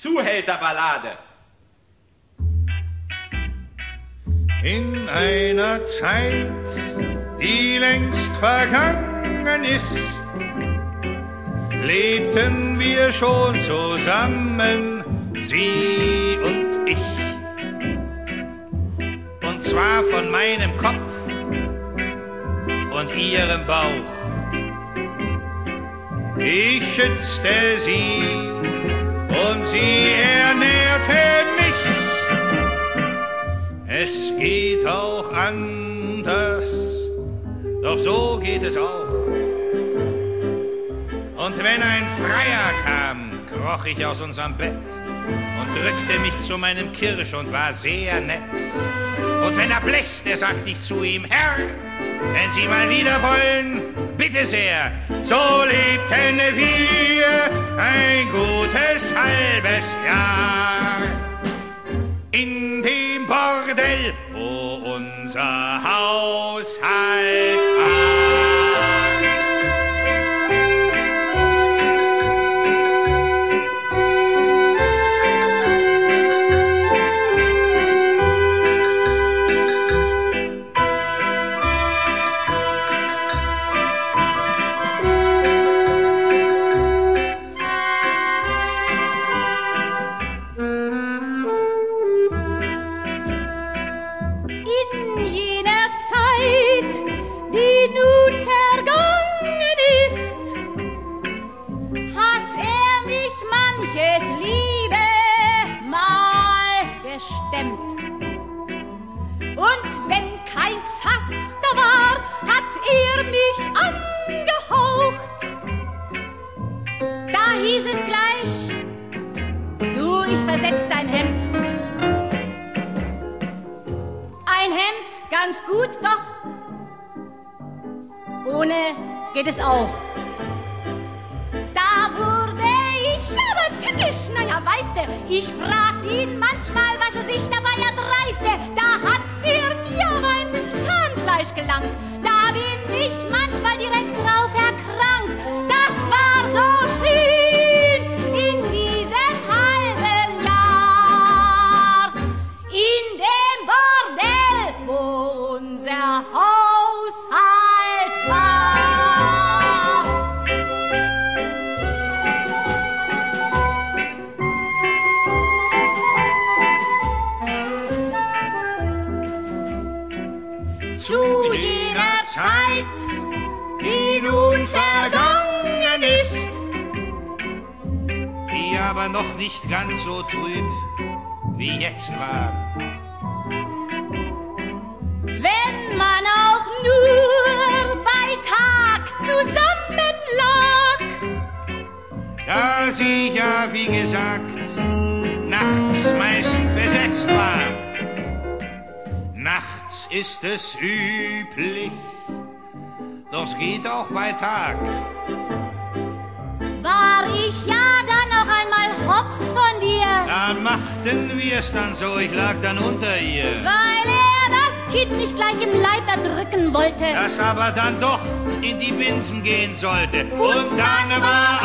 Zuhälterballade. In einer Zeit, die längst vergangen ist, lebten wir schon zusammen, sie und ich. Und zwar von meinem Kopf und ihrem Bauch. Ich schützte sie und sie ernährte mich. Es geht auch anders, doch so geht es auch. Und wenn ein Freier kam, kroch ich aus unserem Bett und drückte mich zu meinem Kirsch und war sehr nett. Und wenn er blächte, sagte ich zu ihm: Herr, wenn Sie mal wieder wollen, bitte sehr. So lebten wir ein gutes halbes Jahr in dem Bordell, wo unser Haushalt war. Geht es auch. Da wurde ich aber tückisch, naja, weißt du, ich fragte ihn manchmal, was er sich dabei erdreiste. Da hat der mir aber eins ins Zahnfleisch gelangt. Da bin ich manchmal direkt drauf erkrankt. Das war so schön in diesem halben Jahr. In dem Bordell, wo unser Haushalt war. Zu jener Zeit, die nun vergangen ist, die aber noch nicht ganz so trüb wie jetzt war. Wenn man auch nur bei Tag zusammen lag, da sie ja, wie gesagt, nachts meist besetzt war. Nachts ist es üblich, doch es geht auch bei Tag. War ich ja dann noch einmal hops von dir. Da machten wir's dann so, ich lag dann unter ihr. Weil er das Kind nicht gleich im Leib erdrücken wollte. Das aber dann doch in die Binsen gehen sollte. Und dann war